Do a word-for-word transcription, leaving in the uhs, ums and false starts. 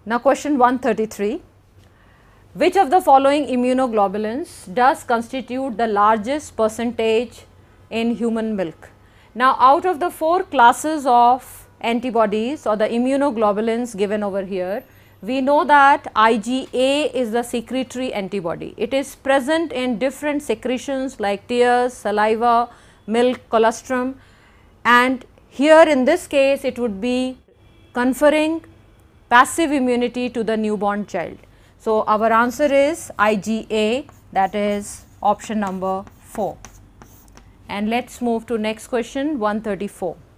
Now question one thirty-three. Which of the following immunoglobulins does constitute the largest percentage in human milk? Now out of the four classes of antibodies or the immunoglobulins given over here, we know that I G A is the secretory antibody. It is present in different secretions like tears, saliva, milk, colostrum, and here in this case it would be conferring passive immunity to the newborn child. So our answer is I G A, that is option number four. And let us move to next question one thirty-four.